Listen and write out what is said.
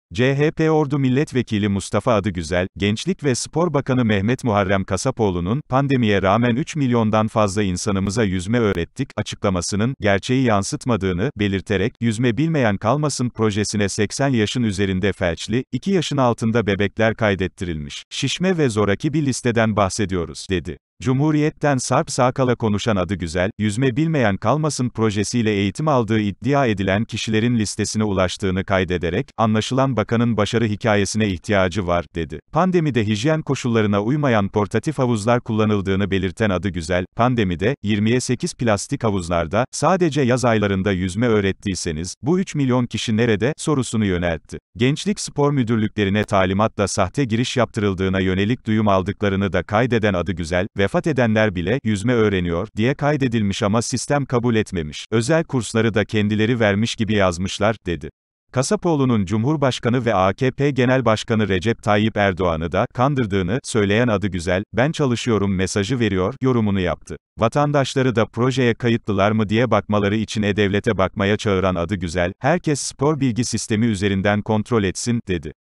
CHP Ordu Milletvekili Mustafa Adıgüzel, Gençlik ve Spor Bakanı Mehmet Muharrem Kasapoğlu'nun, pandemiye rağmen 3 milyondan fazla insanımıza yüzme öğrettik, açıklamasının, gerçeği yansıtmadığını, belirterek, yüzme bilmeyen kalmasın projesine 80 yaşın üzerinde felçli, 2 yaşın altında bebekler kaydettirilmiş, şişme ve zoraki bir listeden bahsediyoruz, dedi. Cumhuriyet'ten Sarp Sakal'a konuşan Adıgüzel, yüzme bilmeyen kalmasın projesiyle eğitim aldığı iddia edilen kişilerin listesine ulaştığını kaydederek, anlaşılan bakanın başarı hikayesine ihtiyacı var, dedi. Pandemide hijyen koşullarına uymayan portatif havuzlar kullanıldığını belirten Adıgüzel, pandemide, 20'ye 8 plastik havuzlarda, sadece yaz aylarında yüzme öğrettiyseniz, bu 3 milyon kişi nerede, sorusunu yöneltti. Gençlik Spor Müdürlüklerine talimatla sahte giriş yaptırıldığına yönelik duyum aldıklarını da kaydeden Adıgüzel, vefat edenler bile, yüzme öğreniyor, diye kaydedilmiş ama sistem kabul etmemiş. Özel kursları da kendileri vermiş gibi yazmışlar, dedi. Kasapoğlu'nun Cumhurbaşkanı ve AKP Genel Başkanı Recep Tayyip Erdoğan'ı da kandırdığını söyleyen Adıgüzel, ben çalışıyorum mesajı veriyor, yorumunu yaptı. Vatandaşları da projeye kayıtlılar mı diye bakmaları için E-Devlet'e bakmaya çağıran Adıgüzel, herkes spor bilgi sistemi üzerinden kontrol etsin, dedi.